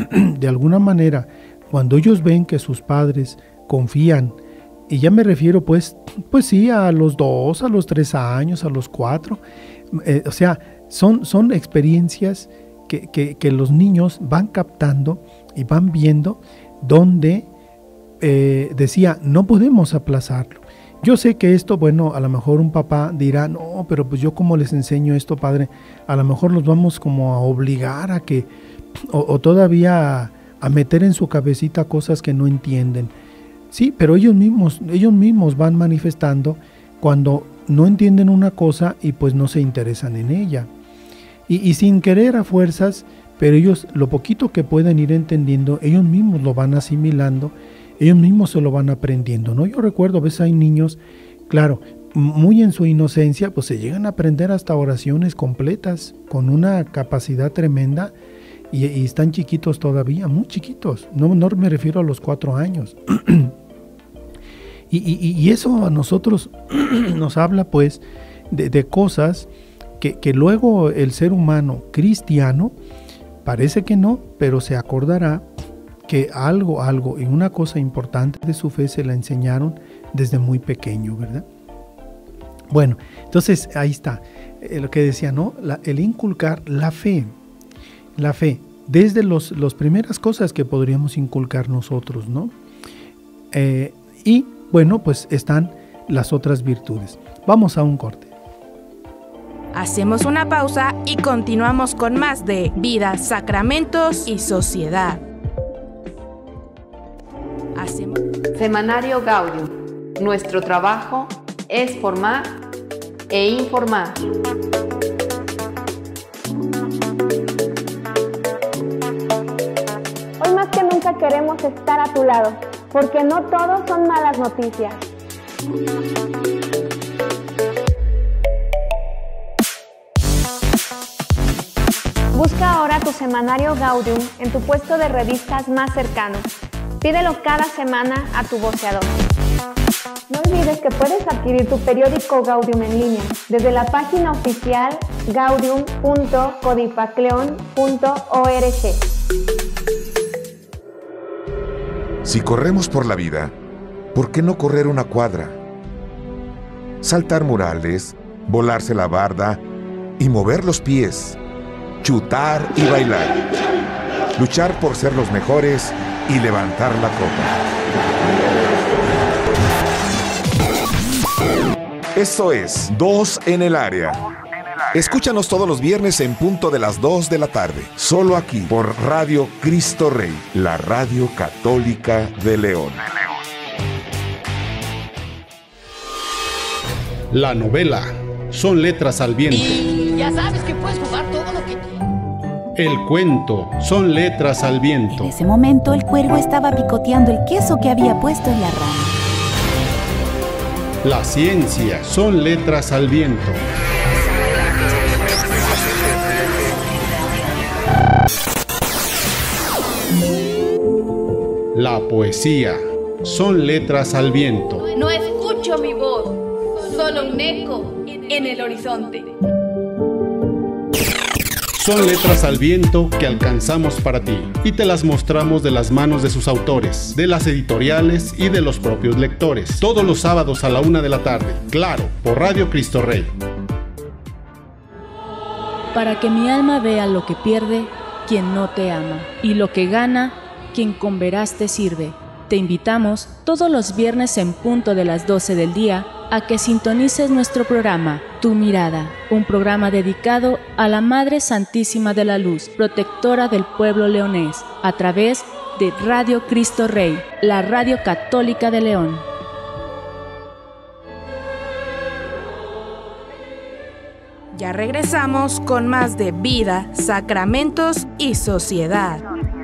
cuando ellos ven que sus padres confían, y ya me refiero pues sí, a los 2, a los 3 años, a los 4, o sea, son experiencias que los niños van captando y van viendo, donde decía, no podemos aplazarlo. Yo sé que esto, bueno, a lo mejor un papá dirá, no, pero pues yo como les enseño esto, padre, a lo mejor los vamos como a obligar a que, o todavía a meter en su cabecita cosas que no entienden. Sí, pero ellos mismos van manifestando cuando no entienden una cosa y pues no se interesan en ella. Y sin querer a fuerzas, pero ellos lo poquito que pueden ir entendiendo, ellos mismos lo van asimilando, ellos mismos se lo van aprendiendo, ¿no? Yo recuerdo, a veces hay niños, claro, muy en su inocencia, pues se llegan a aprender hasta oraciones completas, con una capacidad tremenda, y están chiquitos todavía, muy chiquitos, no me refiero a los 4 años. Y eso a nosotros nos habla pues de cosas que luego el ser humano cristiano parece que no, pero se acordará que algo, y una cosa importante de su fe se la enseñaron desde muy pequeño, ¿verdad? Bueno, entonces ahí está lo que decía, ¿no? El inculcar la fe, desde las primeras cosas que podríamos inculcar nosotros, ¿no? Y bueno, pues están las otras virtudes. Vamos a un corte.
Hacemos una pausa y continuamos con más de Vida, Sacramentos y Sociedad.
Semanario Gaudium. Nuestro trabajo es formar e informar.
Hoy más que nunca queremos estar a tu lado, porque no todos son malas noticias. Busca ahora tu semanario Gaudium en tu puesto de revistas más cercano. Pídelo cada semana a tu voceador. No olvides que puedes adquirir tu periódico Gaudium en línea desde la página oficial gaudium.codipacleon.org.
Si corremos por la vida, ¿por qué no correr una cuadra? Saltar murales, volarse la barda y mover los pies, chutar y bailar, luchar por ser los mejores y levantar la copa. Eso es 2 en el área. Escúchanos todos los viernes en punto de las 2 de la tarde, solo aquí por Radio Cristo Rey, la radio católica de León.
La novela son letras al viento.
Y ya sabes que puedes jugar todo lo que quieras.
El cuento son letras al viento.
En ese momento el cuervo estaba picoteando el queso que había puesto en la rama.
La ciencia son letras al viento. La poesía son letras al viento.
No escucho mi voz, solo un eco en el horizonte.
Son letras al viento que alcanzamos para ti y te las mostramos de las manos de sus autores, de las editoriales y de los propios lectores. Todos los sábados a la 1 de la tarde, claro, por Radio Cristo Rey.
Para que mi alma vea lo que pierde quien no te ama, y lo que gana quien con veras te sirve. Te invitamos todos los viernes en punto de las 12 del día a que sintonices nuestro programa Tu Mirada, un programa dedicado a la Madre Santísima de la Luz, protectora del pueblo leonés, a través de Radio Cristo Rey, la radio católica de León.
Ya regresamos con más de Vida, Sacramentos y Sociedad.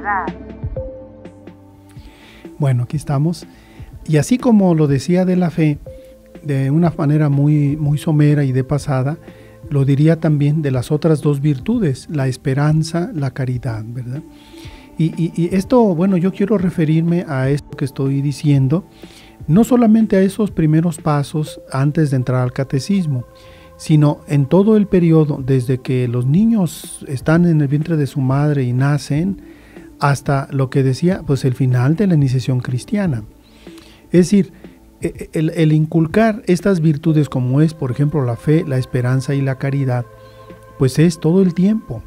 Bueno, aquí estamos. Y así como lo decía de la fe, de una manera muy, muy somera y de pasada, lo diría también de las otras dos virtudes, la esperanza, la caridad, ¿verdad? Y esto, bueno, yo quiero referirme a esto que estoy diciendo, no solamente a esos primeros pasos antes de entrar al catecismo, sino en todo el periodo, desde que los niños están en el vientre de su madre y nacen, hasta lo que decía, pues el final de la iniciación cristiana. Es decir, el inculcar estas virtudes como es, por ejemplo, la fe, la esperanza y la caridad, pues es todo el tiempo.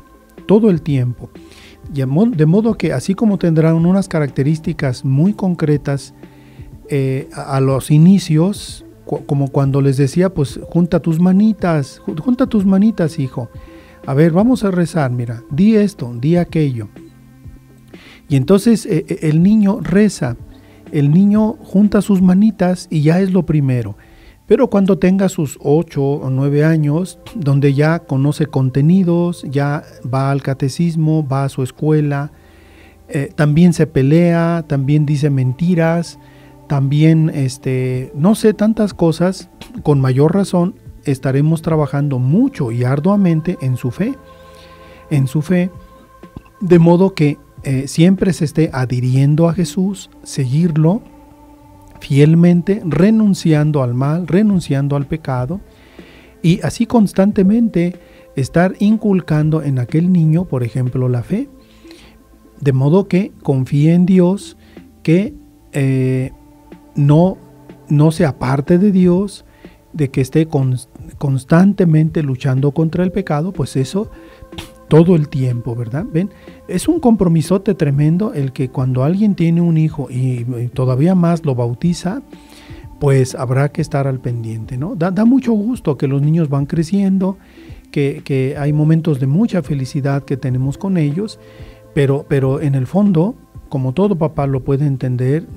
De modo que así como tendrán unas características muy concretas a los inicios, como cuando les decía, pues junta tus manitas, hijo. A ver, vamos a rezar, mira, di esto, di aquello. Y entonces el niño reza, el niño junta sus manitas y ya es lo primero. Pero cuando tenga sus 8 o 9 años, donde ya conoce contenidos, ya va al catecismo, va a su escuela, también se pelea, también dice mentiras, también, no sé, tantas cosas, con mayor razón estaremos trabajando mucho y arduamente en su fe, de modo que siempre se esté adhiriendo a Jesús, seguirlo fielmente, renunciando al mal, renunciando al pecado, y así constantemente estar inculcando en aquel niño, por ejemplo, la fe, de modo que confíe en Dios, que no se aparte de Dios, de que esté constantemente luchando contra el pecado, pues eso todo el tiempo, ¿verdad? ¿Ven? Es un compromisote tremendo el que cuando alguien tiene un hijo y todavía más lo bautiza, pues habrá que estar al pendiente, ¿no? Da mucho gusto que los niños van creciendo, que hay momentos de mucha felicidad que tenemos con ellos, pero en el fondo, como todo papá lo puede entender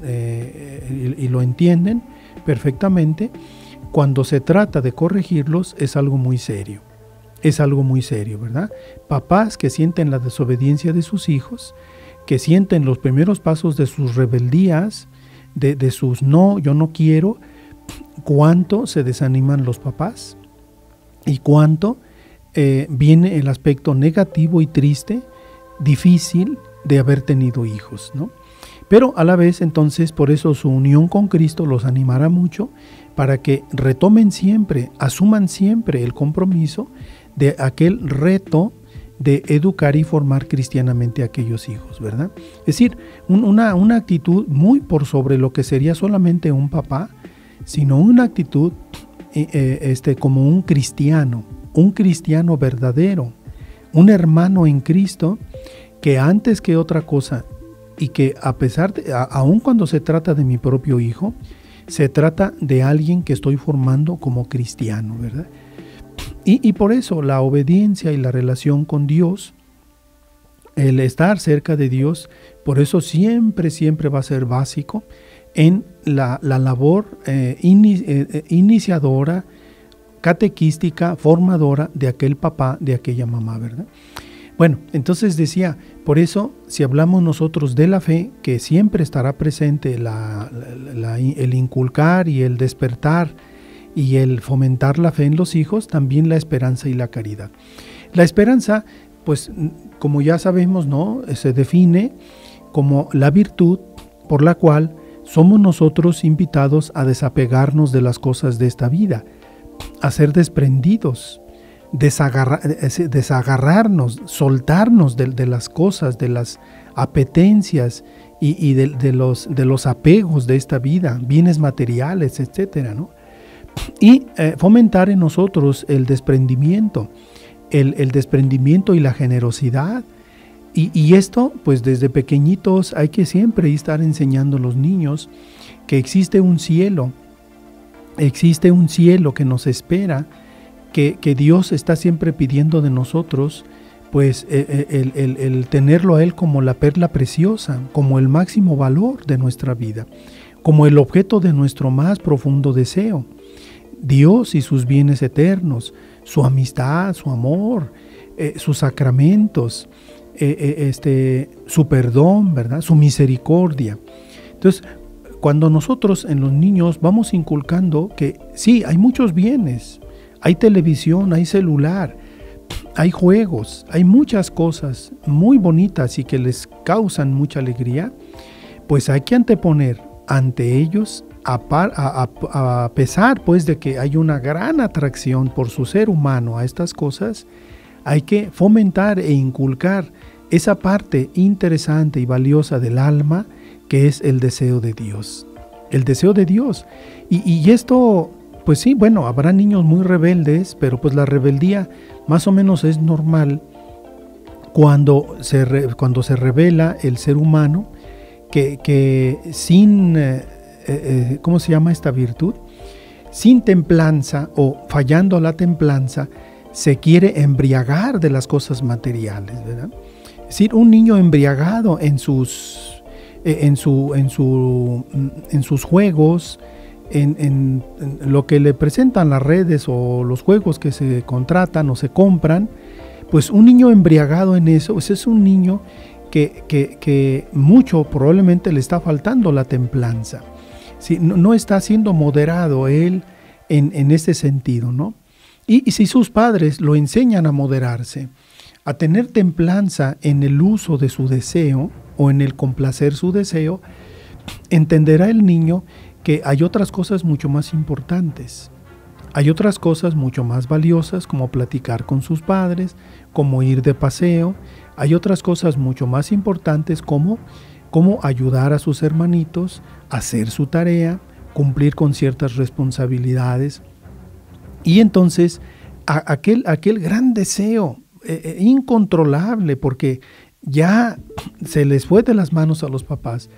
y lo entienden perfectamente, cuando se trata de corregirlos es algo muy serio. Es algo muy serio, ¿verdad? Papás que sienten la desobediencia de sus hijos, que sienten los primeros pasos de sus rebeldías, de sus no, yo no quiero, cuánto se desaniman los papás y cuánto viene el aspecto negativo y triste, difícil de haber tenido hijos, ¿no? Pero a la vez, entonces, por eso su unión con Cristo los animará mucho para que retomen siempre, asuman siempre el compromiso de aquel reto de educar y formar cristianamente a aquellos hijos, ¿verdad? Es decir, una actitud muy por sobre lo que sería solamente un papá, sino una actitud como un cristiano verdadero, un hermano en Cristo que antes que otra cosa, y que a pesar de, aun cuando se trata de mi propio hijo, se trata de alguien que estoy formando como cristiano, ¿verdad? Y por eso la obediencia y la relación con Dios, el estar cerca de Dios, por eso siempre va a ser básico en la labor iniciadora, catequística, formadora de aquel papá, de aquella mamá, ¿verdad? Bueno, entonces decía, por eso si hablamos nosotros de la fe, que siempre estará presente el inculcar y el despertar y el fomentar la fe en los hijos, también la esperanza y la caridad. La esperanza, pues como ya sabemos, ¿no?, se define como la virtud por la cual somos nosotros invitados a desapegarnos de las cosas de esta vida, a ser desprendidos, desagarrarnos, soltarnos de las cosas, de las apetencias y de los apegos de esta vida, bienes materiales, etcétera, ¿no? Y fomentar en nosotros el desprendimiento, el desprendimiento y la generosidad. Y esto, pues desde pequeñitos hay que siempre estar enseñando a los niños que existe un cielo que nos espera, que Dios está siempre pidiendo de nosotros, pues el tenerlo a Él como la perla preciosa, como el máximo valor de nuestra vida, como el objeto de nuestro más profundo deseo. Dios y sus bienes eternos, su amistad, su amor, sus sacramentos, su perdón, ¿verdad?, su misericordia. Entonces, cuando nosotros en los niños vamos inculcando que sí, hay muchos bienes, hay televisión, hay celular, hay juegos, hay muchas cosas muy bonitas y que les causan mucha alegría, pues hay que anteponer ante ellos, a pesar pues de que hay una gran atracción por su ser humano a estas cosas, hay que fomentar e inculcar esa parte interesante y valiosa del alma que es el deseo de Dios. El deseo de Dios. Y esto, pues sí, bueno, habrá niños muy rebeldes, pero pues la rebeldía más o menos es normal cuando se revela el ser humano que sin, ¿cómo se llama esta virtud? Sin templanza o fallando la templanza, se quiere embriagar de las cosas materiales, ¿verdad? Es decir, un niño embriagado en sus juegos, en lo que le presentan las redes o los juegos que se contratan o se compran, pues un niño embriagado en eso, pues es un niño que mucho probablemente le está faltando la templanza. ¿Sí? No está siendo moderado él en ese sentido, ¿no? Y si sus padres lo enseñan a moderarse, a tener templanza en el uso de su deseo o en el complacer su deseo, entenderá el niño que hay otras cosas mucho más importantes. Hay otras cosas mucho más valiosas, como platicar con sus padres, como ir de paseo. Hay otras cosas mucho más importantes como ayudar a sus hermanitos a hacer su tarea, cumplir con ciertas responsabilidades. Y entonces aquel gran deseo incontrolable, porque ya se les fue de las manos a los papás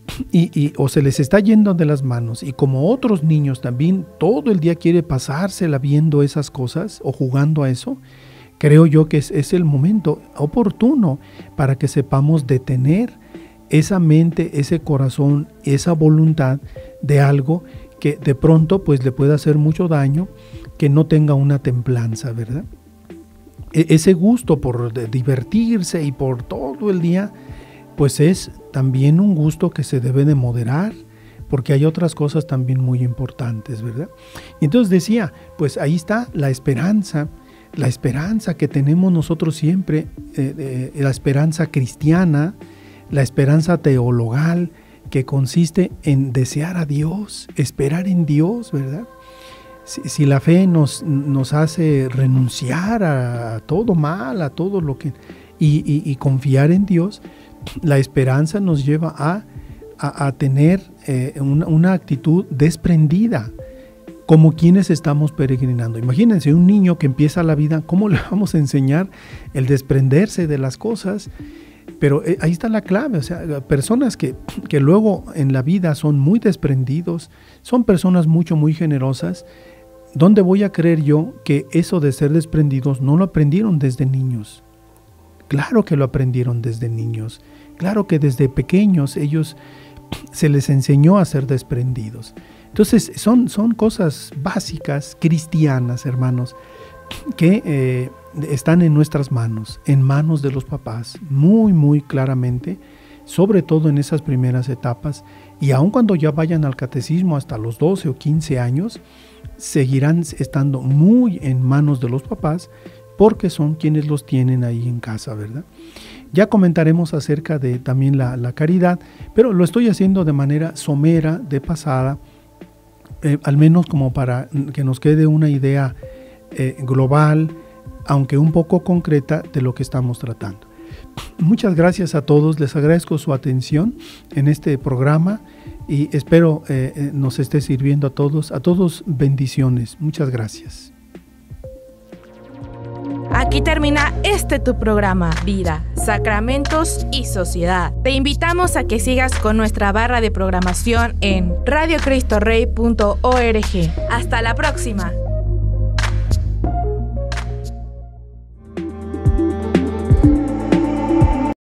o se les está yendo de las manos, y como otros niños también todo el día quiere pasársela viendo esas cosas o jugando a eso, creo yo que es el momento oportuno para que sepamos detener esa mente, ese corazón, esa voluntad de algo que de pronto pues le puede hacer mucho daño, que no tenga una templanza, ¿verdad? Ese gusto por divertirse y por todo el día, pues es también un gusto que se debe de moderar, porque hay otras cosas también muy importantes, ¿verdad? Y entonces decía, pues ahí está la esperanza que tenemos nosotros siempre, la esperanza cristiana, la esperanza teologal, que consiste en desear a Dios, esperar en Dios, ¿verdad? Si la fe nos hace renunciar a todo mal, a todo lo que... y confiar en Dios, la esperanza nos lleva a tener una actitud desprendida, como quienes estamos peregrinando. Imagínense un niño que empieza la vida, ¿cómo le vamos a enseñar el desprenderse de las cosas? Pero ahí está la clave, o sea, personas que luego en la vida son muy desprendidos, son personas muy generosas. ¿Dónde voy a creer yo que eso de ser desprendidos no lo aprendieron desde niños? Claro que lo aprendieron desde niños. Claro que desde pequeños ellos se les enseñó a ser desprendidos. Entonces son cosas básicas cristianas, hermanos, que están en nuestras manos, en manos de los papás, muy claramente, sobre todo en esas primeras etapas, y aun cuando ya vayan al catecismo hasta los 12 o 15 años, seguirán estando muy en manos de los papás, porque son quienes los tienen ahí en casa, ¿verdad? Ya comentaremos acerca de también la caridad, pero lo estoy haciendo de manera somera, de pasada, al menos como para que nos quede una idea global, aunque un poco concreta, de lo que estamos tratando. Muchas gracias a todos, les agradezco su atención en este programa y espero nos esté sirviendo a todos bendiciones. Muchas gracias.
Aquí termina tu programa, Vida, Sacramentos y Sociedad. Te invitamos a que sigas con nuestra barra de programación en radiocristorrey.org. Hasta la próxima.